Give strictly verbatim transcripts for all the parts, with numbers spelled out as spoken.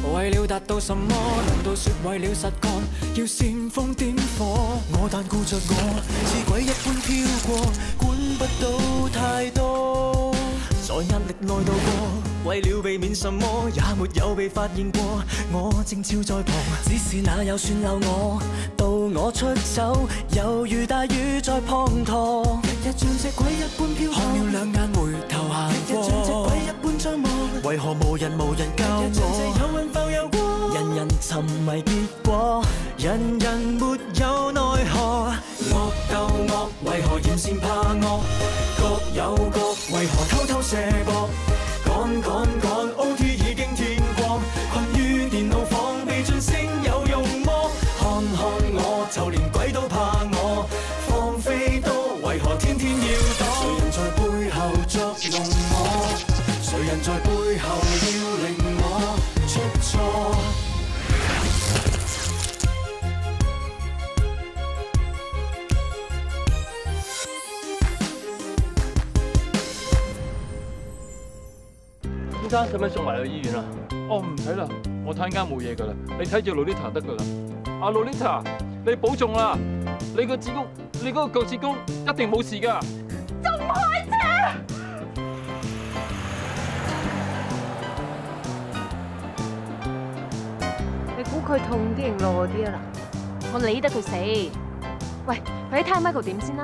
為了達到什麼？難道說為了實幹要煽風點火？我但顧着我，似鬼一般飄過，管不到太多。在壓力內度過，為了避免什麼，也沒有被發現過。我正照在旁，只是那有算漏我？到我出走，猶如大雨在滂沱。日日像隻鬼一般飄，看了兩眼回頭行過。日日像隻鬼一般張望，為何無人無人救我？日日像隻有運浮遊過，人人沉迷結果，人人沒有奈何。惡鬥惡，為何嫌善怕惡？各有各，為何偷偷射博？趕趕趕 ，O T 已經天光，困於電腦房，未晉升有用麼？看看我，就連鬼都怕我，放飛多，為何天天要躲？誰人在背後作弄我？誰人在背後要令我出錯？ 先生，使唔使送埋去醫院啊？哦，唔使啦，我睇間冇嘢噶啦，你睇住 Lolita 得噶啦。阿 Lolita，你保重啦，你個子宮，你嗰個腳趾公一定冇事噶。 仲唔開車？你估佢痛啲定耐啲啊？嗱，我理得佢死。喂，快啲睇下 Michael 點先啦。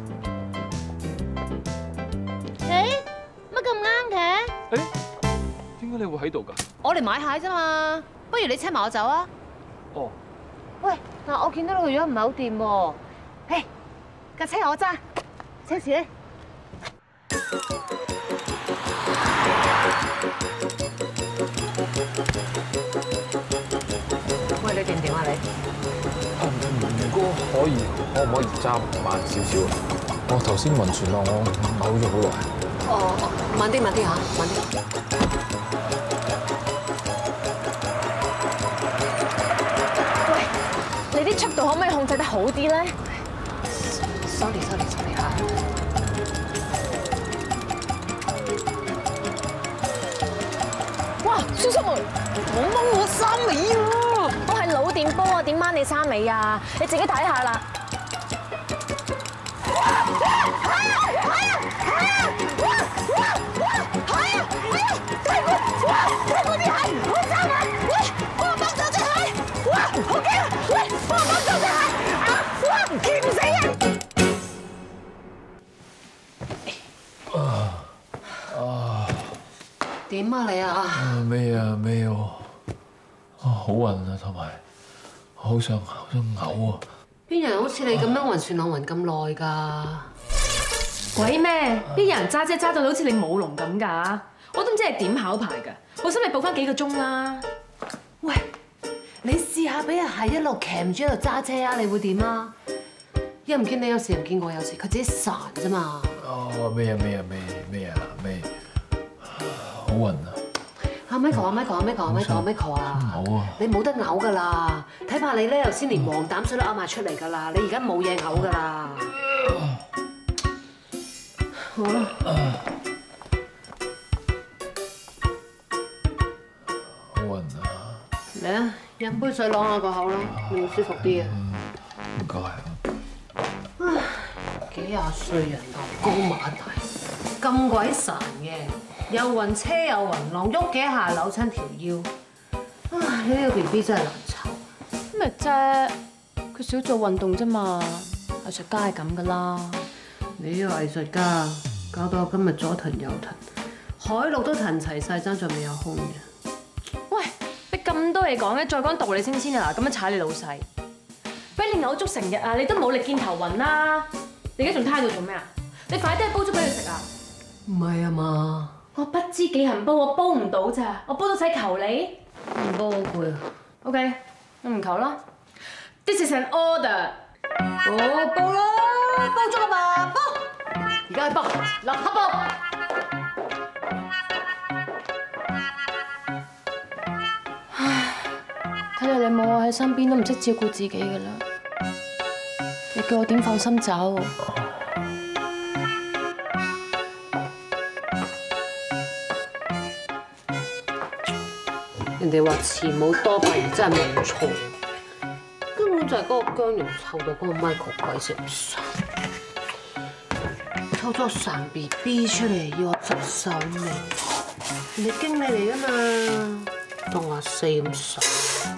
誒，乜咁啱嘅？ 誒？點解你會喺度㗎？ 我嚟買蟹啫嘛，不如你車埋我走啊！ 哦。 喂，嗱，我見到你個樣唔係好掂喎。嘿，架車我揸，車匙咧。喂，你掂唔掂啊你？ 如果可以，可唔可以揸慢少少啊？我頭先暈船浪，我嘔咗好耐。 哦，慢啲慢啲嚇，慢啲。喂，你啲速度可唔可以控制得好啲咧 ？sorry sorry sorry 嚇。哇，叔叔們，我掹我衫尾啊！我係腦電波啊，點掹你衫尾啊？你自己睇下啦。點啊你啊？ 咩啊咩喎？啊好暈啊，同埋好想好想嘔啊！ 邊有人好似你咁樣暈船浪暈咁耐㗎？ 鬼咩？邊有人揸車揸到好似你舞龍咁㗎？我都唔知係點考牌㗎，我心你報翻幾個鐘啦。 喂，你試下俾人係一路騎住喺度揸車啊，你會點啊？又唔見你有時，唔見我有時，佢自己孱啫嘛。 哦咩啊咩啊咩咩啊咩！好暈啊！ 阿 Michael 阿 Michael 阿 Michael 阿 Michael 阿 Michael 啊！ 嘔啊！ 你冇得嘔㗎啦！睇怕你咧，頭先連黃膽水都嘔埋出嚟㗎啦！你而家冇嘢嘔㗎啦！好啦， 好暈啊！ 嚟啊！飲杯水啷下個口啦，會舒服啲啊！ 唔該。 唉，幾廿歲人頭高馬大，咁鬼孱嘅，又暈車又暈浪，喐幾下扭親條腰。唉，呢個 B B 真係難湊。 咩啫？佢少做運動啫嘛，藝術家係咁噶啦。 你呢個藝術家搞到我今日左騰右騰，海陸都騰齊晒，爭在未有空嘅。 喂，你咁多嘢講嘅，再講道理先先啊！嗱，咁樣踩你老細，俾你嘔足成日啊！你都冇力見頭暈啦！你而家仲攤喺度做咩啊？你快啲去煲粥俾佢食啊！ 唔係啊嘛， 我不知幾行煲，我煲唔到咋，我煲到使求你？ 唔煲好攰啊。 OK， 我唔求啦。This is an order。 哦，煲啦，煲粥啊嘛，煲！而家去煲，立刻煲。 唉，睇嚟你冇我喺身邊都唔識照顧自己噶啦。你叫我點放心走？ 人哋話慈母多敗兒真係冇錯，根本就係嗰個姜蓉湊到嗰個 Michael 鬼死唔散，湊咗成 B B 出嚟要我執手尾，人哋經理嚟㗎嘛，當我四咁傻。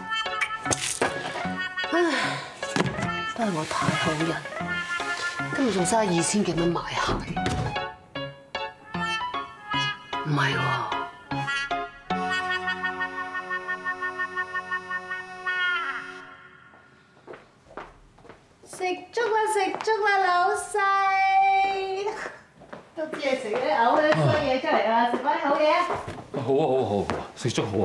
唉，都係我太好人，今日仲嘥二千幾蚊買鞋，唔係喎。食粥啦，食粥啦，老細，都知你食嗰啲嘔嗰啲衰嘢出嚟啦，食翻口嘢。 好啊好啊好啊，食粥好啊。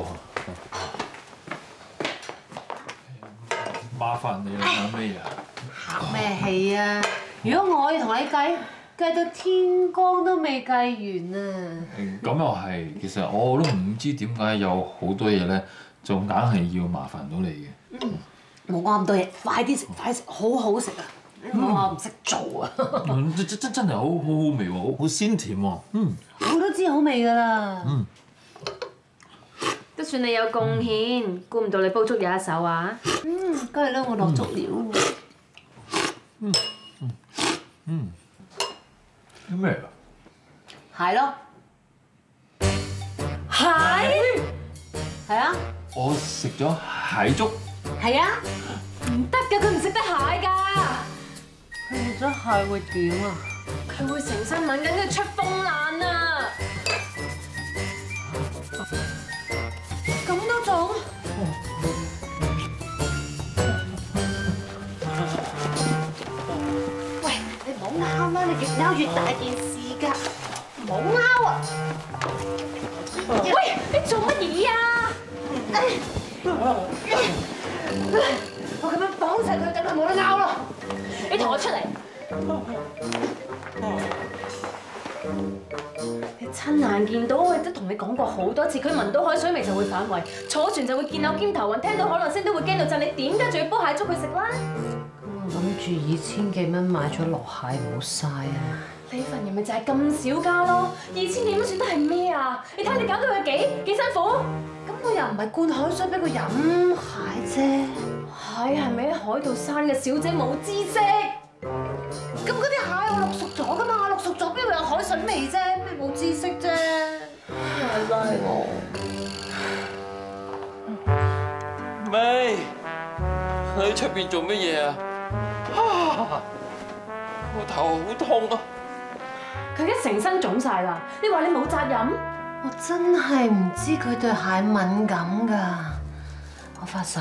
麻煩你啦，搞咩啊？ 客咩氣啊？如果我要同你計，計到天光都未計完啊！ 咁又係，其實我都唔知點解有好多嘢咧，就硬係要麻煩到你嘅。 嗯，冇講咁多嘢，快啲食，快啲食，好好食啊！唔好話我唔識做啊！ 真真真係好好好味喎，好好鮮甜喎。嗯， 我都知好味㗎啦。 嗯， 都算你有貢獻，估唔到你煲粥有一手啊！ 嗯，梗係啦，我落足料。 嗯嗯嗯，啲咩啊？ 係咯， 蟹係啊， 我食咗蟹粥。 係啊， 唔得㗎，佢唔食得蟹㗎， 佢食咗蟹會點啊？ 佢會成身敏感，跟住出風爛啊！咁都做？ 喂，你唔好拗啦，你越拗越大件事㗎，唔好拗啊！ 喂，你做乜嘢啊？ 我咁樣綁實佢，等佢冇得拗咯。 你同我出嚟！你親眼見到，我亦都同你講過好多次，佢聞到海水味就會反胃，坐船就會見到肩頭暈，聽到可樂聲都會驚到震。你點解仲要煲蟹粥佢食啦？ 我諗住二千幾蚊買咗落蟹，唔好嘥啊！ 你份人咪就係咁少家咯，二千幾蚊算得係咩啊？你睇你搞到佢幾幾辛苦？ 咁我又唔係灌海水俾佢飲蟹啫， 蟹係咪喺海度生嘅？小姐冇知識。 咁嗰啲蟹我淥熟咗噶嘛，淥熟咗邊會有海水味啫？咩冇知識啫？係拉我。 咪，你喺出邊做乜嘢啊？我頭好痛啊！ 佢而家成身腫晒啦，你話你冇責任？ 我真係唔知佢對蟹敏感㗎，我發誓。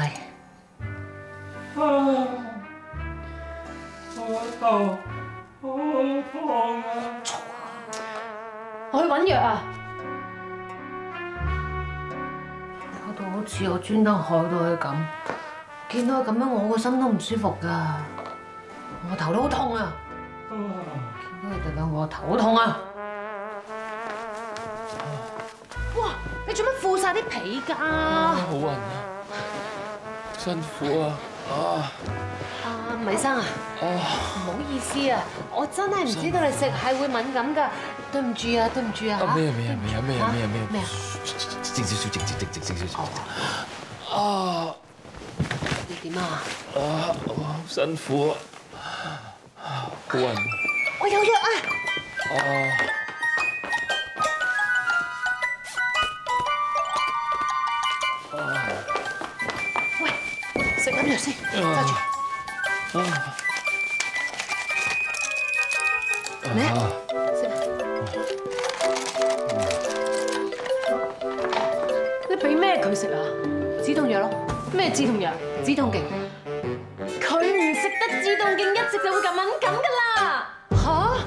我頭好痛啊！ 我去揾藥啊！ 搞到好似我專登害到佢咁，見到佢咁樣，我個心都唔舒服㗎，我頭都好痛啊！見到佢哋兩個，我頭好痛啊！哇！你做乜敷晒啲皮㗎？ 好暈啊！辛苦啊！啊！ 啊，米生啊，唔好意思啊，我真係唔知道你食蟹會敏感㗎，對唔住啊，對唔住啊嚇。 咩啊咩啊咩啊咩啊咩啊咩啊！ 咩啊？ 靜少少，靜靜靜靜少少。啊！ 你點啊？ 啊！好辛苦啊！好暈。 我有藥啊！ 啊！ 喂，食粒藥先，揸住。咩？食。 你俾咩佢食啊？ 止痛藥咯。 咩止痛藥？ 止痛勁。 佢唔食得止痛勁，一食就會咁敏感㗎啦！ 嚇！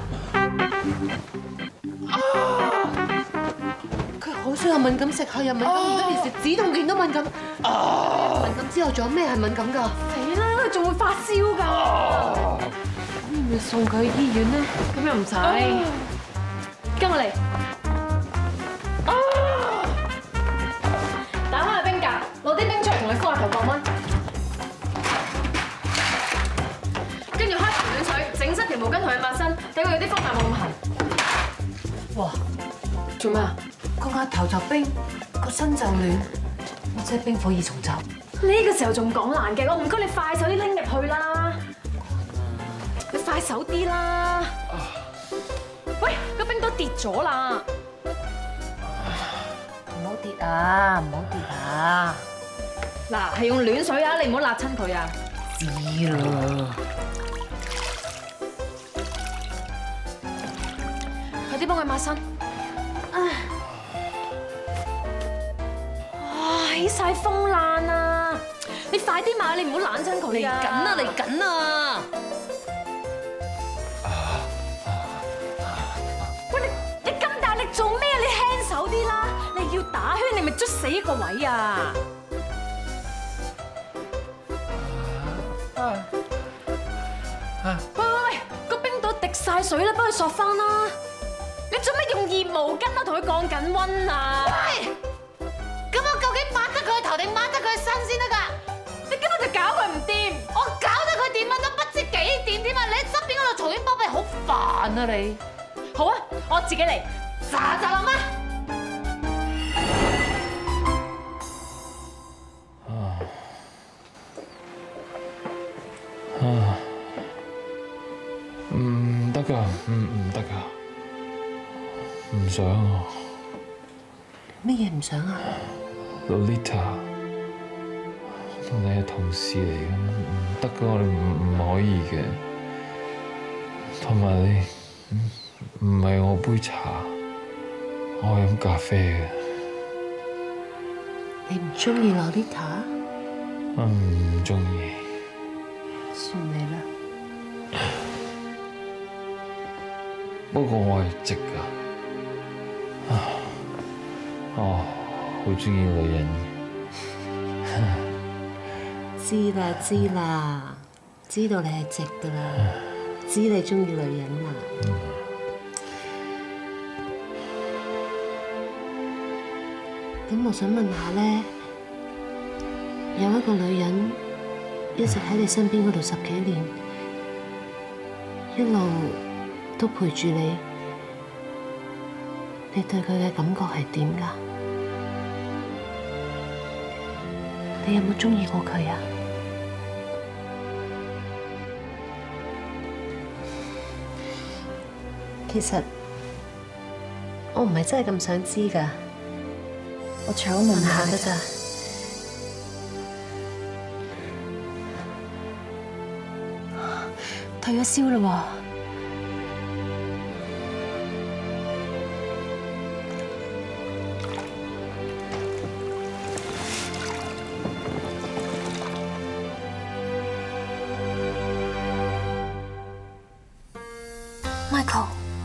佢好少有敏感，食蟹又敏感，而家連食止痛勁都敏感。敏感之後仲有咩係敏感㗎？ 死啦！佢仲會發燒㗎！ 咁要唔要送佢去醫院咧？ 咁又唔使，跟我嚟。打開個冰格，攞啲冰出嚟同佢敷下頭降溫。跟住開盆暖水，整濕條毛巾同佢抹身，等佢有啲風眼冇咁痕。 哇！ 做咩啊？ 個額頭就冰，個身就暖， 即係冰火二重奏。 呢個時候仲講難嘅，我唔該你快手啲拎入去啦，你快手啲啦。喂，個冰刀跌咗啦！ 唔好跌啊！唔好跌啊！ 嗱，係用暖水啊，你唔好辣親佢啊！ 知啦。 快啲幫佢抹身。哇，起晒風爛啊！你快啲抹，你唔好冷親佢啊！ 嚟緊啊！嚟緊啊！ 喂，你你咁大力做咩？你輕手啲啦！你要打圈，你咪捽死一個位啊！喂喂喂，個冰島滴晒水啦，幫佢索翻啦！你做咩用熱毛巾啊？同佢降緊溫啊！ 喂，咁我究竟抹得佢頭定抹得佢身先得㗎？ 你根本就搞佢唔掂， 我搞得佢掂啊，都不知幾掂添啊！你喺側邊嗰度嘈喧巴閉，好煩啊你！ 好啊，我自己嚟， 咋咋諗啊！ 啊，唔得㗎，唔唔得㗎，唔想啊！ 咩嘢唔想啊 Lolita， 我同你係同事嚟嘅，唔得㗎，我哋唔唔可以嘅。同埋你唔係我杯茶，我係飲咖啡嘅。 你唔中意 Lolita？ 我唔中意。 算你啦。 不過我係直㗎，啊，哦，好中意女人嘅。 知啦知啦，知道你係直㗎啦，知你中意女人啦。咁我想問下咧，有一個女人一直喺你身邊嗰度十幾年，一路都陪住你，你對佢嘅感覺係點㗎？你有冇中意過佢啊？其實我唔係真係咁想知㗎，我搶問下㗎咋。退咗燒啦喎！Michael，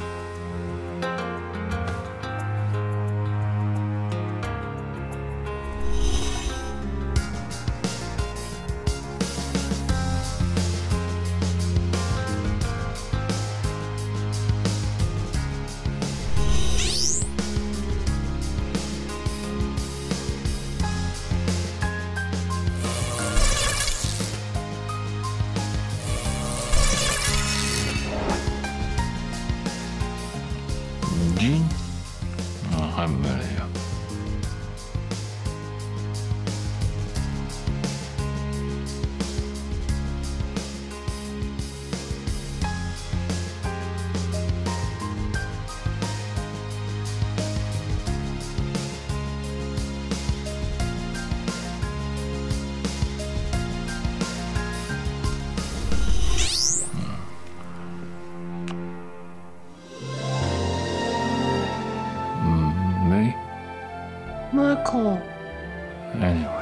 煙啊，係唔係嚟啊？ Michael。 Anyway。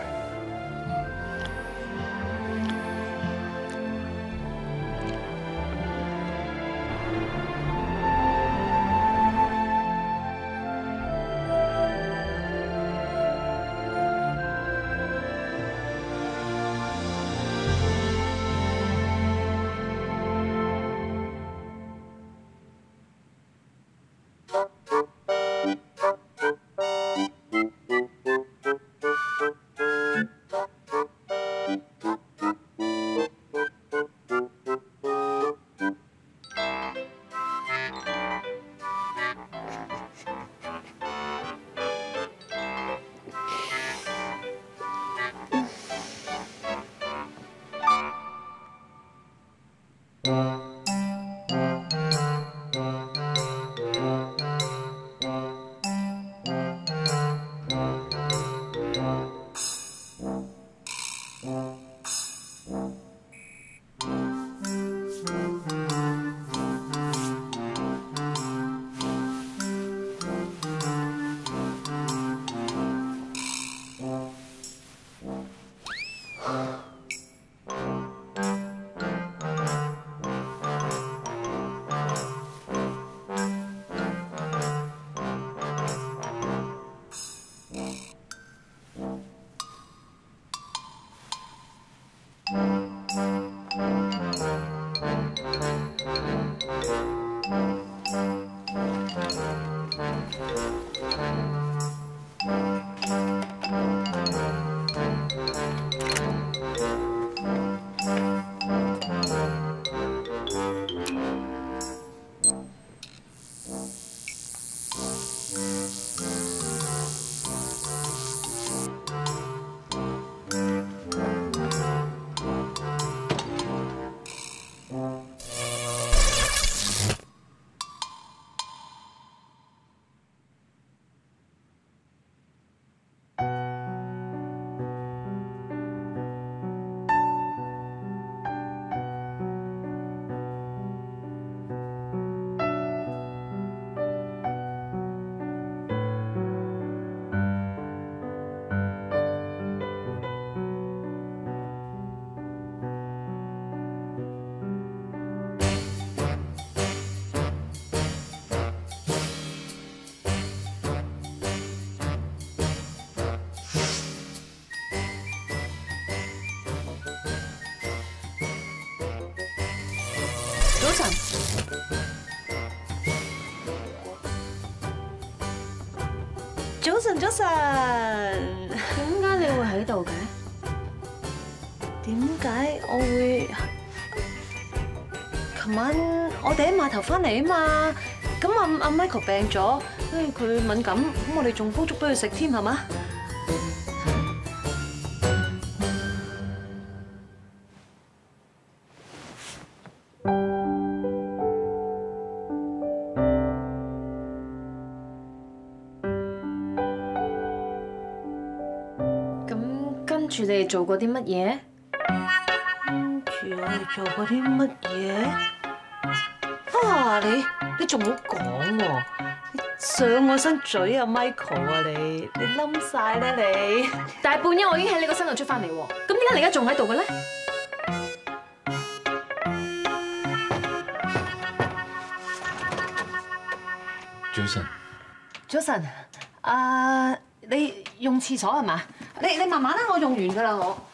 早晨， 早晨，早晨。 點解你會喺度嘅？ 點解我會？琴晚我哋喺碼頭翻嚟啊嘛，咁阿阿 Michael 病咗，跟住佢敏感，咁我哋仲煲粥俾佢食添，係嘛？ 跟住你哋做過啲乜嘢？ 跟住我哋做過啲乜嘢？啊！你你仲好講喎？你上我身嘴啊 Michael 啊你！你冧晒啦你！ 大半夜我已經喺你個身度出翻嚟喎，咁點解你而家仲喺度嘅咧？ 早晨。 早晨，啊，你用廁所係嘛？你你慢慢啦，我用完㗎啦我。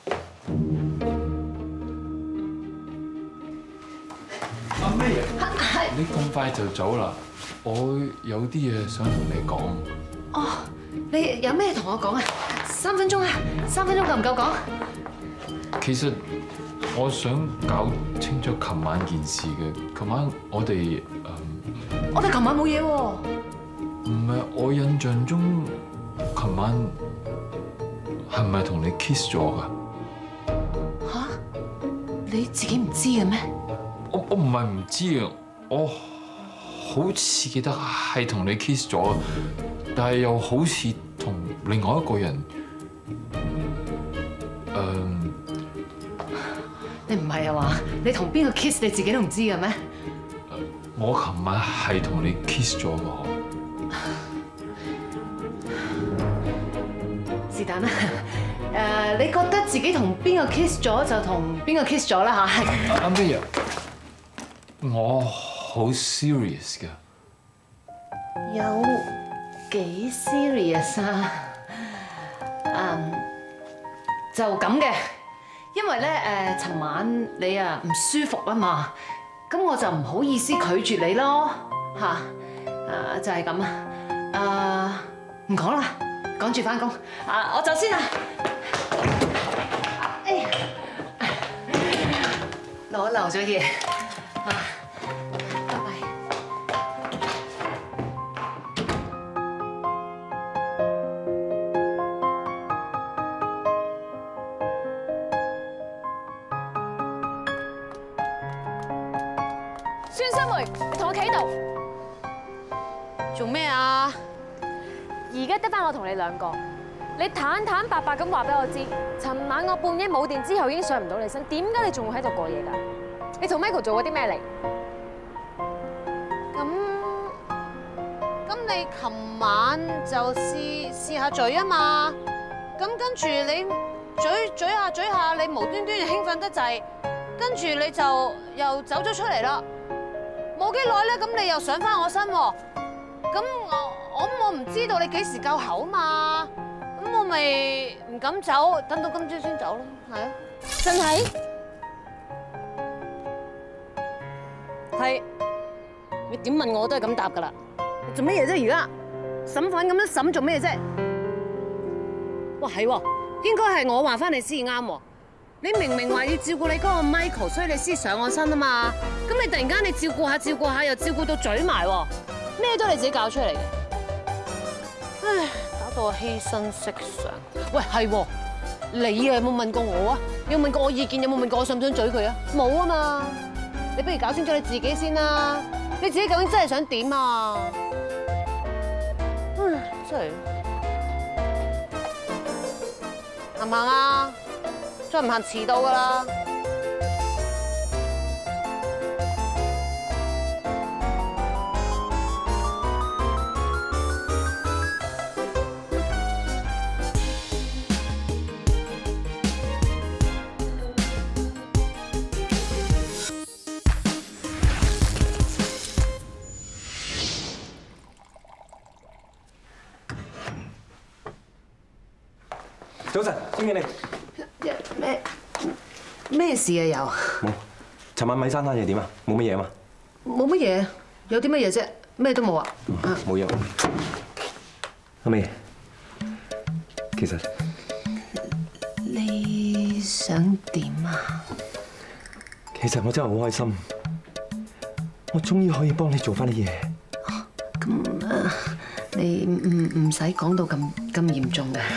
阿 May， 係。 你咁快就走啦？我有啲嘢想同你講。 哦，你有咩同我講啊？三分鐘啊，三分鐘夠唔夠講？ 其實我想搞清楚琴晚件事嘅。琴晚我哋誒， 我哋琴晚冇嘢喎。 唔係，我印象中琴晚係咪同你 kiss 咗㗎？ 嚇？你自己唔知嘅咩？ 我我唔係唔知啊，我好似記得係同你 kiss 咗，但係又好似同另外一個人。誒， 你唔係啊嘛？你同邊個 kiss 你自己都唔知嘅咩？ 我琴晚係同你 kiss 咗㗎。 是但啦，誒，你覺得自己同邊個 kiss 咗就同邊個 kiss 咗啦嚇。 阿 May 啊，我好 serious 㗎。 有幾 serious 啊？嗯，就咁嘅，因為咧誒，尋晚你啊唔舒服啊嘛，咁我就唔好意思拒絕你咯嚇，啊就係咁啊，啊唔講啦。趕住翻工，啊！我走先啦。哎呀，攞漏咗嘢，啊，拜拜。 孫新梅，你同我企喺度做咩啊？ 而家得翻我同你兩個，你坦坦白白咁話俾我知，尋晚我半夜冇電之後已經上唔到你身，點解你仲會喺度過夜㗎？你同 Michael 做過啲咩嚟？ 咁咁你琴晚就試試下嘴啊嘛，咁跟住你嘴嘴下嘴下，你你無端端就興奮得滯，跟住你就又走咗出嚟啦。冇幾耐咧，咁你又上翻我身喎。咁我我我唔知道你幾時夠口嘛，咁我咪唔敢走，等到今朝先走咯，係啊。 真係？ 係。你點問我都係咁答噶啦。你做乜嘢啫？而家審犯咁樣審做咩啫？哇，係喎，應該係我話翻你先啱喎。你明明話要照顧你嗰個 Michael， 所以你先上我身啊嘛。咁你突然間你照顧下照顧下，又照顧到嘴埋喎，咩都係你自己搞出嚟嘅。唉，搞到我犧牲色相。喂，係喎，你有冇問過我啊？有冇問過我意見？有冇問過我想唔想嘴佢啊？冇啊嘛。你不如搞清楚你自己先啦。你自己究竟真係想點啊？唉，真係。行唔行啊？再唔行遲到噶啦！ 早晨，張經理。 咩咩事啊？又冇？ 尋晚米山單嘢點啊？冇乜嘢啊嘛？ 冇乜嘢，有啲乜嘢啫？咩都冇啊！ 冇嘢。阿美，其實你想點啊？ 其實我真係好開心，我終於可以幫你做翻啲嘢。 咁啊，你唔唔使講到咁咁嚴重嘅。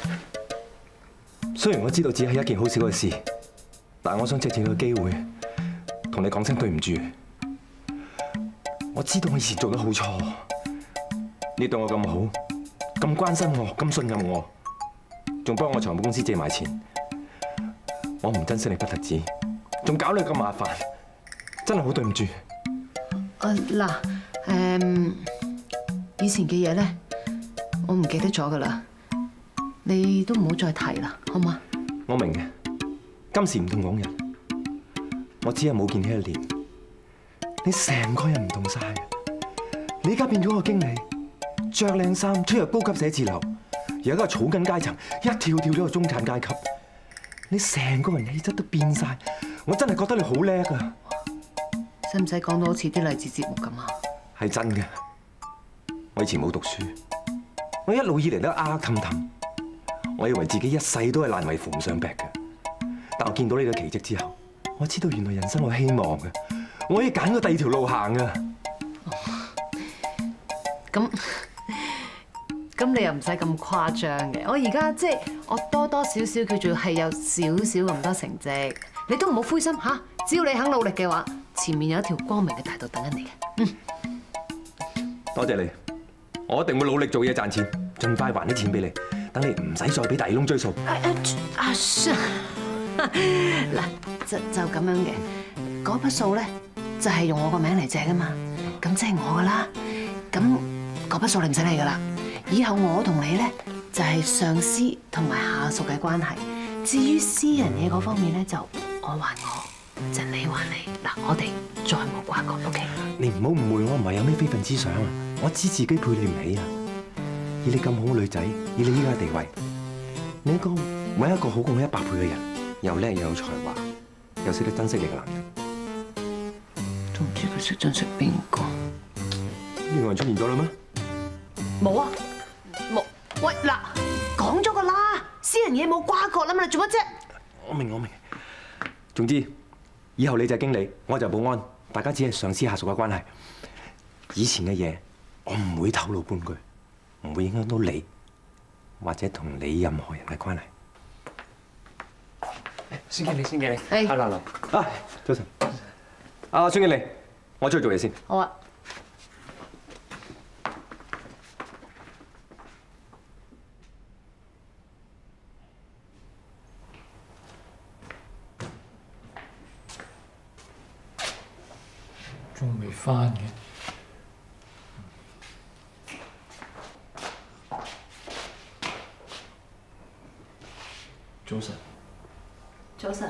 雖然我知道只係一件好小嘅事，但係我想借住呢個機會同你講聲對唔住。我知道我以前做得好錯，你對我咁好，咁關心我，咁信任我，仲幫我財務公司借埋錢，我唔珍惜你不特止，仲搞你咁麻煩，真係好對唔住。 誒嗱，誒以前嘅嘢咧，我唔記得咗噶啦。你都唔好再提啦，好嗎？ 我明嘅，今時唔同往日。我只係冇見你一年，你成個人唔同晒。你而家變咗個經理，着靚衫，出入高級寫字樓，而家個草根階層一跳跳咗個中產階級。你成個人氣質都變晒，我真係覺得你好叻啊！ 使唔使講到好似啲勵志節目咁啊？ 係真嘅，我以前冇讀書，我一路以嚟都啊氹氹。我以為自己一世都係爛泥扶唔上壁嘅，但我見到呢個奇蹟之後，我知道原來人生有希望嘅，我可以揀個第二條路行嘅。 咁咁你又唔使咁誇張嘅，我而家即係我多多少少叫做係有少少咁多成績，你都唔好灰心嚇。只要你肯努力嘅話，前面有一條光明嘅大道等緊你嘅。嗯， 多謝你，我一定會努力做嘢賺錢，盡快還啲錢俾你。等你唔使再俾大耳窿追數。 啊啊嗱，就就咁樣嘅，嗰筆數咧就係用我個名嚟借噶嘛，咁即係我噶啦。咁嗰筆數你唔使理噶啦。以後我同你咧就係上司同埋下屬嘅關係。至於私人嘢嗰方面咧，就我還我，就你還你。嗱，我哋再冇瓜葛 ，OK？ 你唔好誤會，我唔係有咩非分之想啊，我知自己配你唔起啊。以你咁好嘅女仔，以你依家嘅地位，你應該揾一個好過我一百倍嘅人，又叻又有才華，又識得珍惜你嘅男人。 都唔知佢識珍惜邊個？ 呢個人出現咗啦咩？ 冇啊，冇。喂嗱，講咗噶啦，私人嘢冇瓜葛啦嘛，你做乜啫？ 我明我明。總之，以後你就係經理，我就保安，大家只係上司下屬嘅關係。以前嘅嘢，我唔會透露半句。唔會影響到你，或者同你任何人嘅關係。 孫經理，孫經理， 係， 係啦啦。 啊，早晨。啊，孫經理，我出去做嘢先。 好啊。 仲未返嘅。早晨。 早晨。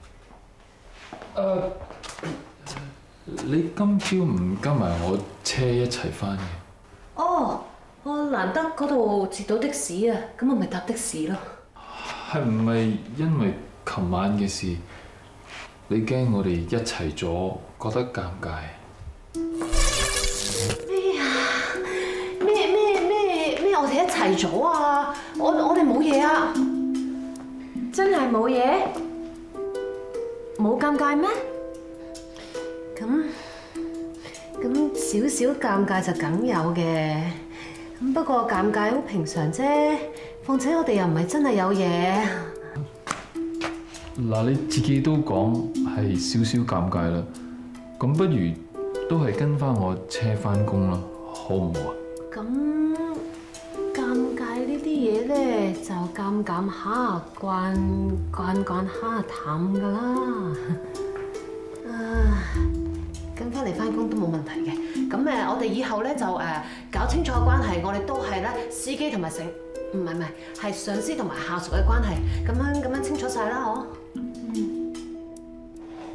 誒，你今朝唔跟埋我車一齊翻嘅？ 哦，我難得嗰度截到的士啊，咁我咪搭的士咯。 係唔係因為琴晚嘅事，你驚我哋一齊咗，覺得尷尬？ 咩啊？咩咩咩咩？我哋一齊咗啊！我我哋冇嘢啊！ 真係冇嘢？冇尷尬咩？ 咁咁少少尷尬就梗有嘅，咁不過尷尬好平常啫。況且我哋又唔係真係有嘢。 嗱，你自己都講係少少尷尬啦，咁不如都係跟翻我車翻工啦，好唔好啊？ 咁尷尬呢啲嘢咧，就尷尷下慣慣慣下淡噶啦。啊，跟翻嚟翻工都冇問題嘅。咁誒，我哋以後咧就誒搞清楚關係，我哋都係咧司機同埋乘，唔係唔係，係上司同埋下屬嘅關係，咁樣咁樣清楚晒啦，嗬。嗯。 好。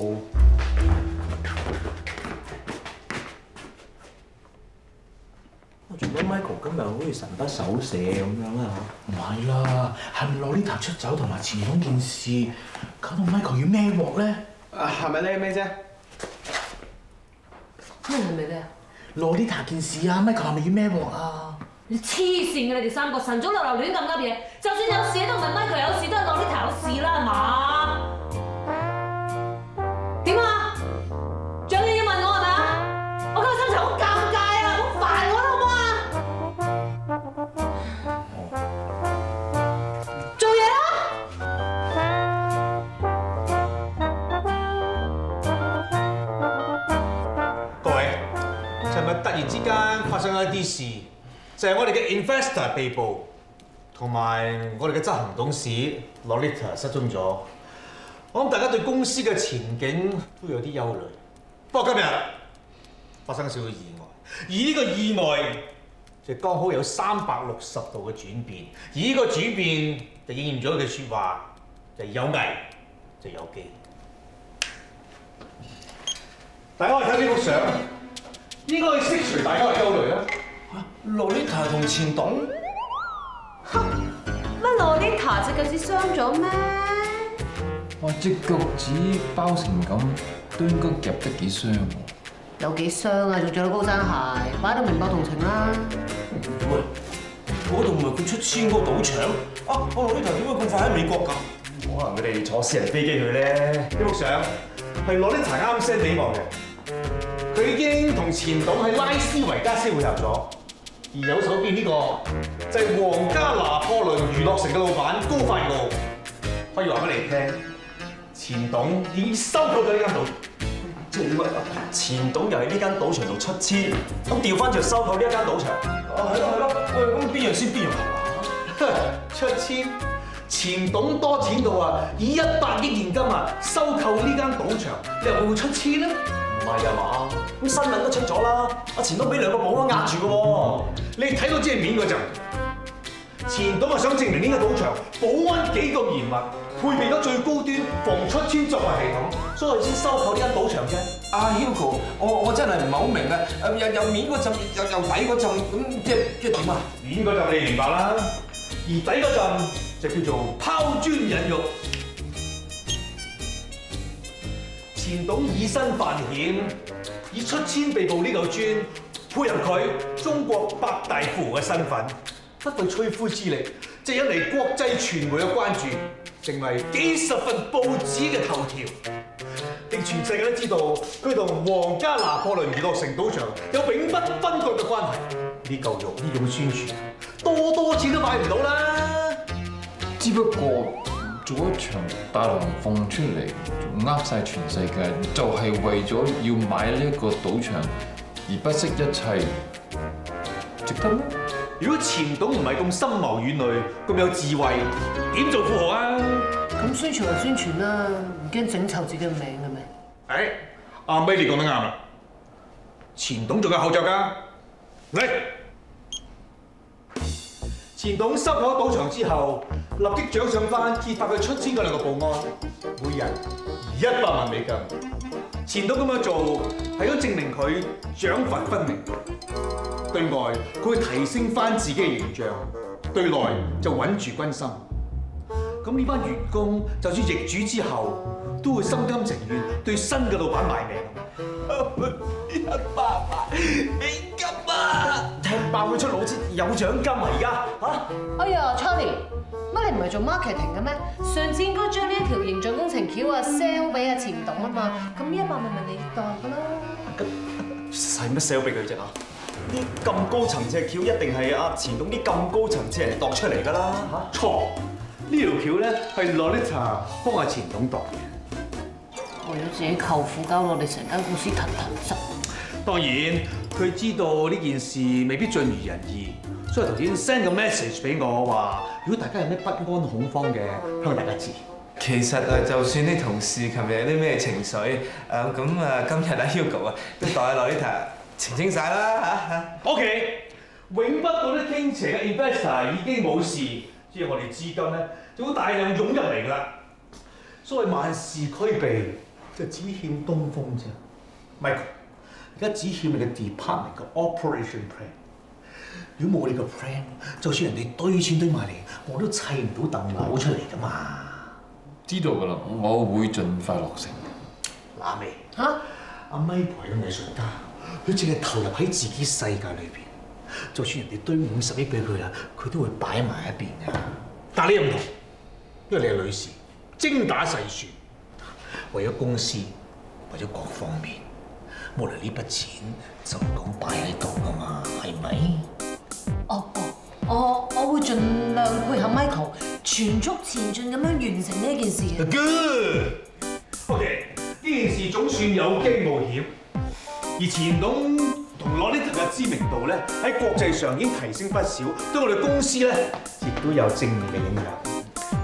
我做咗 Michael 今日好似神不守舍咁樣啦嚇。唔係啦，係咪洛麗塔出走同埋前總件事，搞到 Michael 要孭鑊咧？ 啊，係咪呢咩啫？ 咩係咪咧？ 洛麗塔件事啊 ，Michael 係咪要孭鑊啊？ 你黐線嘅你哋三個，晨早流流亂咁噏嘢，就算有事都唔係 Michael 有事，都係洛麗塔有事啦，係嘛？點啊？仲有嘢要問我係咪啊？我今日心情好尷尬啊，好煩我啦，好唔好啊？做嘢啦！ 各位，尋日突然之間發生咗一啲事，就係我哋嘅 investor 被捕，同埋我哋嘅執行董事 Lolita 失蹤咗。我諗大家對公司嘅前景都有啲憂慮。不過今日發生少少意外，而呢個意外就剛好有三百六十度嘅轉變，而呢個轉變就應驗咗佢嘅説話，就係有危就有機。大家可以睇呢幅相，應該去釋除大家嘅憂慮啦。 洛麗塔同前董， 乜洛麗塔隻腳趾傷咗咩？ 哇！隻腳趾包成咁，都應該夾得幾傷喎。 有幾傷啊？仲着到高踭鞋，擺到明白同情啦。 喂，嗰度唔係佢出千嗰個賭場啊！我洛麗塔點解咁快喺美國㗎？ 可能佢哋坐私人飛機去咧。 呢幅相係洛麗塔啱 send 俾我嘅，佢已經同前董喺拉斯維加斯會合咗。而右手邊呢個就係皇家拿破崙娛樂城嘅老闆高發傲，可以話俾你聽，前董已經收購咗呢間賭。 即係點啊？前董又喺呢間賭場度出千，咁調翻轉收購呢一間賭場。 啊，係咯係咯，喂，咁邊樣先邊樣後啊？ 出千，前董多錢到啊，以一百億現金啊收購呢間賭場，你又會唔會出千咧？ 唔係啊嘛，咁新聞都出咗啦，阿前董俾兩個保安壓住嘅喎。 你睇到隻面嗰陣，前董啊想證明呢間賭場保安幾咁嚴密，配備咗最高端防出千作為系統，所以先收購呢間賭場啫。 阿 Hugo，我我真係唔係好明啊！誒又又面嗰陣，又又底嗰陣，咁即係即係點啊？ 面嗰陣你明白啦，而底嗰陣就叫做拋磚引玉。前董以身犯險，以出千被捕呢嚿磚配合佢中國百大富豪嘅身份，不費吹灰之力就引嚟國際傳媒嘅關注，成為幾十份報紙嘅頭條，令全世界都知道佢同皇家拿破崙娛樂城賭場有永不分割嘅關係。呢嚿肉呢種宣傳，多多錢都買唔到啦。 只不過做一場大龍鳳出嚟，呃晒全世界，就係為咗要買呢一個賭場而不惜一切，值得咩？ 如果前董唔係咁深謀遠慮、咁有智慧，點做富豪啊？ 咁宣傳就宣傳啦，唔驚整臭自己嘅名嘅咩？ 誒，阿 May 你講得啱啦，前董仲有後著㗎。嚟，前董收購賭場之後， 立即獎賞翻揭發佢出千嗰兩個保安，每人一百萬美金。前度咁樣做係想證明佢獎罰分明，對外佢會提升翻自己嘅形象，對內就穩住軍心。咁呢班員工就算易主之後，都會心甘情願對新嘅老闆賣命。一百萬美金啊！ 踢爆佢出老千有獎金啊！而家嚇， 哎呀 ，Charlie， 乜你唔係做 marketing 嘅咩？上次應該將呢一條形象工程橋啊 sell 俾阿錢董啊嘛，咁呢一百萬咪你袋㗎啦。 咁使乜 sell 俾佢啫啊？啲咁高層次嘅橋一定係阿錢董啲咁高層次人度出嚟㗎啦嚇。 錯，呢條橋咧係 Lolita 幫阿錢董度嘅。 為咗自己舅父搞到我哋成間公司騰騰塞。 當然，佢知道呢件事未必盡如人意，所以頭先 send 個 message 俾我話，如果大家有咩不安恐慌嘅，向大家知。 其實啊，就算啲同事琴日有啲咩情緒，誒咁啊，今日阿 Hugo 啊都代阿 Lolita澄清晒啦嚇。 OK， 永不到啲傾斜嘅 investor 已經冇事，即係我哋資金咧就會大量湧入嚟㗎啦。所謂萬事俱備，就只欠東風啫。Michael， 而家只欠你嘅 department 嘅 operation plan。如果冇你個 plan， 就算人哋堆錢堆埋嚟，我都砌唔到棟樓出嚟㗎嘛。 知道㗎啦，我會盡快落成。 嗱未？ 嚇！ 阿 Michael 係個藝術家，佢淨係投入喺自己世界裏邊。就算人哋堆五十億俾佢啦，佢都會擺埋一邊㗎。但係你又唔同，因為你係女士，精打細算，為咗公司，為咗各方面，冇嚟呢筆錢就咁擺喺度㗎嘛，係咪？ 哦哦，我我會盡量配合 Michael， 全速前進咁樣完成呢一件事嘅。 Good。OK， 呢件事總算有驚無險，而錢董同 Lolita 嘅知名度咧喺國際上已經提升不少，對我哋公司咧亦都有正面嘅影響。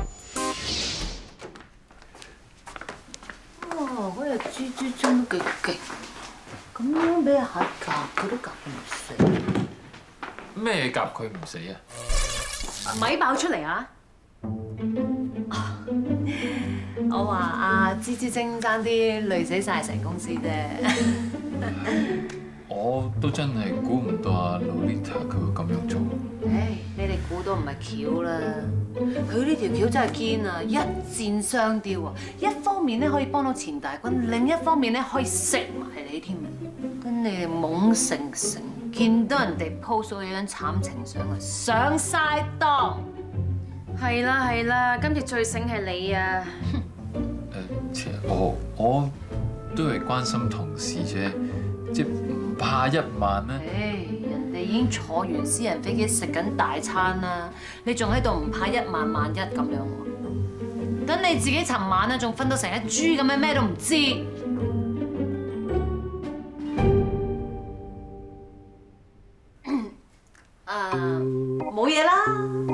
哇！嗰隻蜘蛛精都幾勁，咁樣俾阿蟹夾佢都夾唔死。 咩夾佢唔死啊？ 咪爆出嚟啊！我話阿蜘蛛精爭啲累死晒成公司啫。 我都真係估唔到阿 Lolita 佢會咁樣做。 唉，你哋估到唔係橋啦，佢呢條橋真係堅啊，一箭雙雕啊！一方面咧可以幫到錢大軍，另一方面咧可以食埋你添啊！跟你哋懵成成，見到人哋 post 咗張慘情相啊，上晒當。 係啦係啦，今次最醒係你啊！ 誒，其實我我都係關心同事啫，即係唔怕一萬咧。 誒，人哋已經坐完私人飛機食緊大餐啦，你仲喺度唔怕一萬萬一咁樣喎？等你自己尋晚啊，仲瞓到成隻豬咁樣，咩都唔知。啊，冇嘢啦。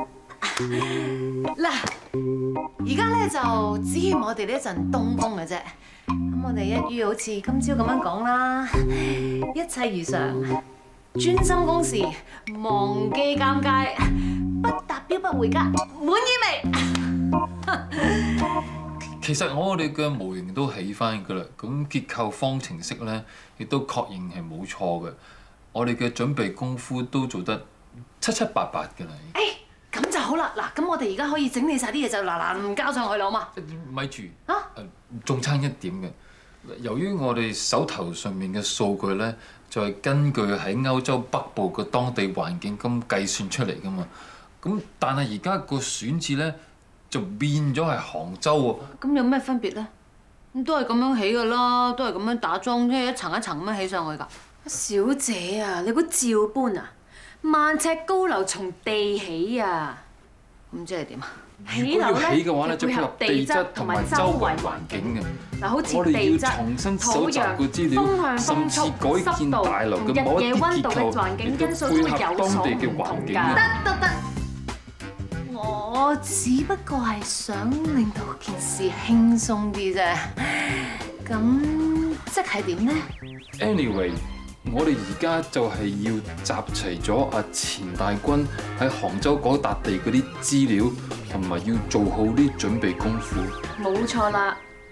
嗱，而家咧就只欠我哋呢一陣東風嘅啫。咁我哋一於好似今朝咁樣講啦，一切如常，專心公事，忘記尷尬，不達標不回家，滿意未？ 其實我哋嘅模型都起翻㗎啦，咁結構方程式咧亦都確認係冇錯嘅，我哋嘅準備功夫都做得七七八八㗎啦。 誒，咁就好啦。嗱，咁我哋而家可以整理晒啲嘢就嗱嗱交上去啦，好嘛？ 咪住啊！ 仲差一點嘅，由於我哋手頭上面嘅數據咧，就係根據喺歐洲北部嘅當地環境咁計算出嚟㗎嘛。咁但係而家個選址咧就變咗係杭州喎。 咁有咩分別咧？咁都係咁樣起㗎啦，都係咁樣打樁，即係一層一層咁樣起上去㗎。 小姐啊，你估照搬啊？萬尺高樓從地起啊！ 咁即係點啊？ 如果要起嘅話咧，就配合地質同埋周圍環境嘅。 嗱，好似我哋地質、 要重新搜土壤、 集個資料， 風向、 甚風速、 至改建大樓嘅某一啲結構， 環境因素都配會有合當所地嘅環唔同境。 㗎。 得得得，我只不過係想令到件事輕鬆啲啫。咁即係點咧 Anyway， 我哋而家就係要集齊咗阿錢大軍喺杭州嗰笪地嗰啲資料，同埋要做好啲準備功夫。 冇錯啦，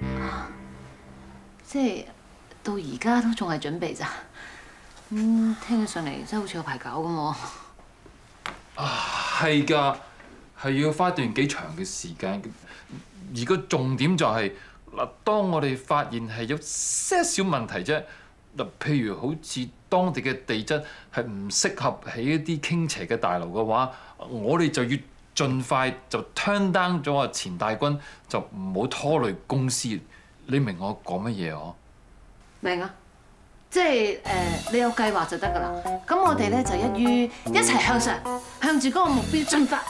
即係到而家都仲係準備咋。咁聽起上嚟真係好似有排搞咁喎。 啊，係㗎，係要花段幾長嘅時間。而個重點就係嗱，當我哋發現係有些少問題啫。嗱，譬如好似當地嘅地質係唔適合起一啲傾斜嘅大樓嘅話，我哋就要盡快就 turn down 咗阿錢大軍，就唔好拖累公司。你明我講乜嘢嗬？ 明啊，即係誒，你有計劃就得㗎啦。咁我哋咧就一於一齊向上，向住嗰個目標進發。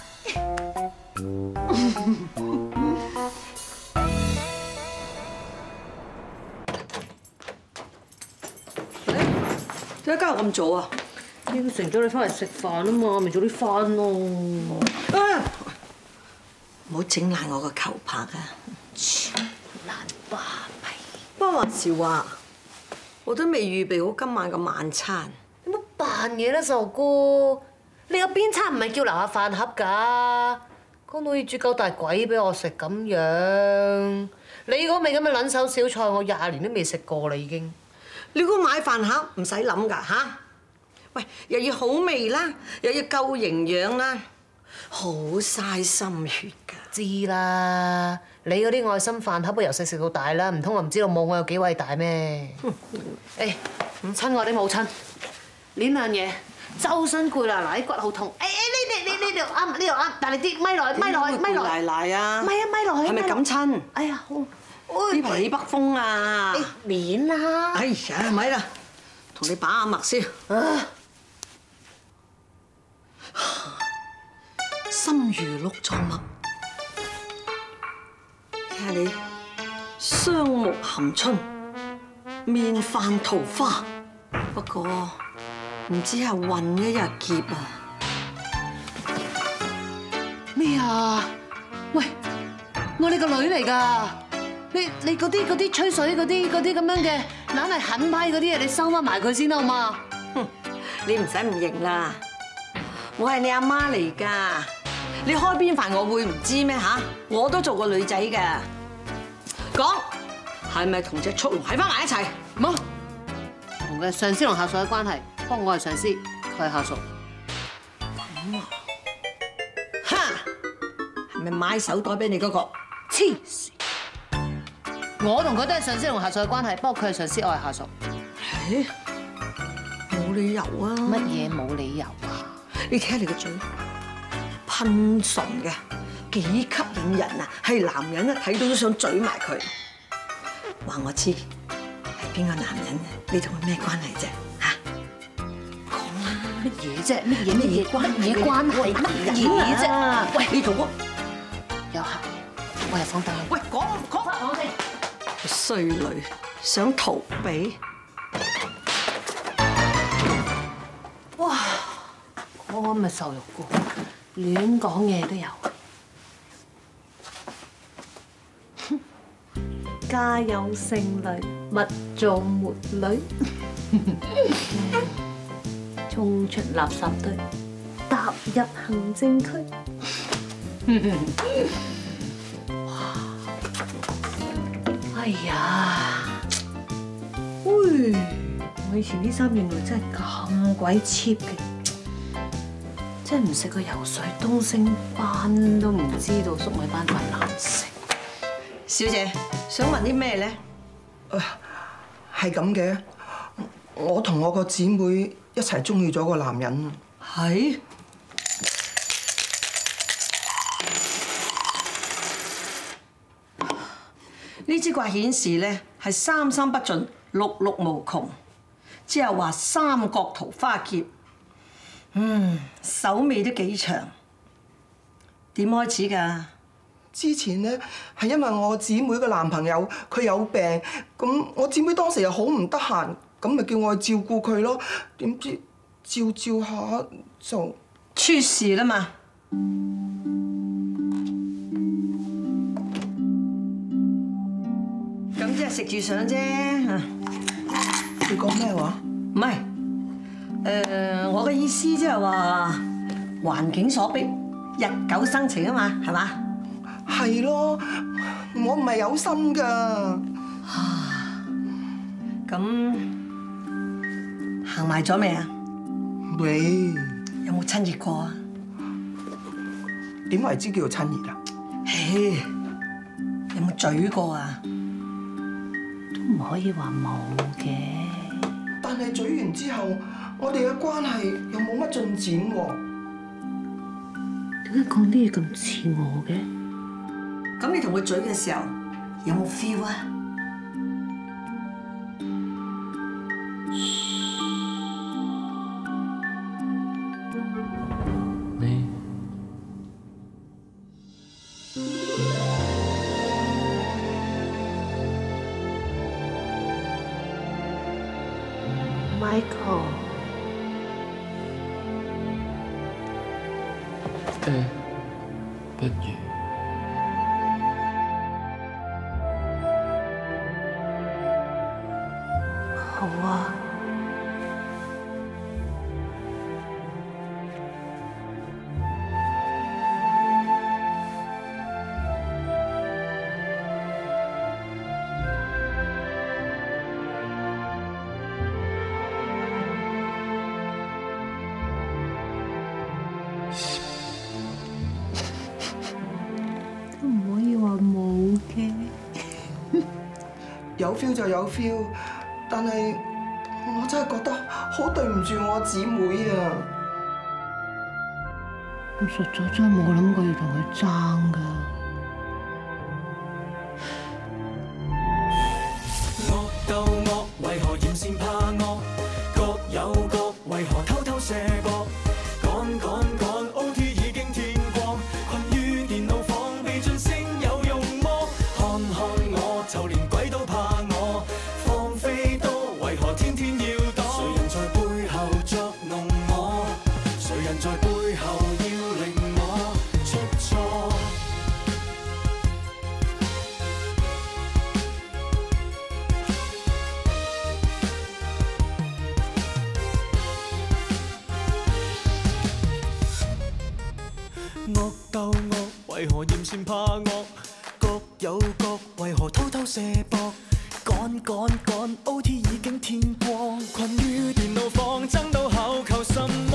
點解今日咁早啊？ 應承咗你翻嚟食飯啊嘛，咪早啲翻咯。 啊！唔好整爛我個球拍啊！ 爛巴閉。 不過話時話，我都未預備好今晚嘅晚餐。 你冇扮嘢啦，壽哥！你有邊餐唔係叫留下飯盒㗎？講到要煮九大鬼俾我食咁樣，你嗰味咁嘅撚手小菜，我廿年都未食過啦已經。 你估買飯盒唔使諗㗎嚇？喂，又要好味啦，又要夠營養啦，好嘥心血㗎。 知啦，你嗰啲愛心飯盒，由細食到大啦，唔通我唔知道冇我有幾偉大咩？誒，唔親愛啲母親，呢樣嘢周身攰啦，嗱啲骨好痛。誒誒，呢呢呢呢度啱，呢度啱，但係啲咪落去，咪落去，咪落去。 奶奶啊！ 咪啊，咪落去。 係咪咁親？ 哎呀，好。 呢排起北風啊！ 面啦！ 哎呀，咪啦，同你把下脈先。心如鹿撞脈，睇下你雙目含春，面泛桃花。不過唔知係運一日劫啊！ 咩啊？喂，我你個女嚟㗎！你你嗰啲嗰啲吹水嗰啲嗰啲咁樣嘅懶係狠批嗰啲嘢，你收翻埋佢先好嘛？ 哼，你唔使唔認啦，我係你阿媽嚟㗎。你開邊飯我會唔知咩嚇？我都做過女仔㗎。講係咪同隻速龍喺翻埋一齊？ 唔好，同嘅上司同下屬嘅關係，不過我係上司，佢係下屬。 咁啊？哈，係咪買手袋俾你嗰個？ 黐線！我同佢都係上司同下屬嘅關係，不過佢係上司，我係下屬。 誒，冇理由啊！ 乜嘢冇理由啊？ 你睇下你個嘴，噴唇嘅，幾吸引人啊！係男人一睇到都想嘴埋佢。話我知係邊個男人？你同佢咩關係啫？嚇，講啦！ 乜嘢啫？乜嘢乜嘢關乜嘢關係？乜嘢啫？喂， 你同我有客，我入房等你。 喂，講講翻我哋。衰女想逃避， 哇！我咁咪受辱過，亂講嘢都有。家有勝女，勿做沒女。衝出垃圾堆，踏入行政區。哎呀，喂！我以前啲衫原來真係咁鬼 cheap 嘅，真係唔食個游水東星斑都唔知道粟米斑塊難食。 小姐想問啲咩咧？ 係咁嘅，我同我個姊妹一齊中意咗個男人。 係。呢支卦顯示咧係三生不盡，六六無窮，之後話三角桃花劫。嗯，手尾都幾長。點開始㗎？ 之前咧係因為我姊妹嘅男朋友佢有病，咁我姊妹當時又好唔得閒，咁咪叫我去照顧佢咯。點知照照下就出事啦嘛！咁即係食住上啫。 你講咩話？ 唔係， 誒，我嘅意思即係話環境所逼，日久生情啊嘛，係嘛？ 係咯，我唔係有心㗎。 啊，咁行埋咗未啊？ 喂， 有冇親熱過啊？ 點為之叫做親熱啊？ 嘿，有冇嘴過啊？ 都唔可以話冇嘅。 但係嘴完之後，我哋嘅關係又冇乜進展喎。 點解講啲嘢咁似我嘅？ 咁你同佢嘴嘅時候有冇 feel 啊？ 你 Michael， 誒，不如好啊。都唔可以話冇嘅。 有 feel 就有 feel， 但係我真係覺得好對唔住我姊妹啊！ 我實在真係冇諗過要同佢爭㗎。 惡鬥惡，為何嫌善怕惡？各有各，為何偷偷卸膊？趕趕趕 ，O T 已經天光，困於電腦房，被晉升有用麼？看看我，就連鬼都怕我，放飛都為何天天要躲？誰人在背後捉弄我？誰人在背後要令我出錯？惡鬥惡，為何嫌善怕惡？各有各，為何偷偷卸膊？趕趕趕 ，O T 已經天光，困於電腦房，爭到口求心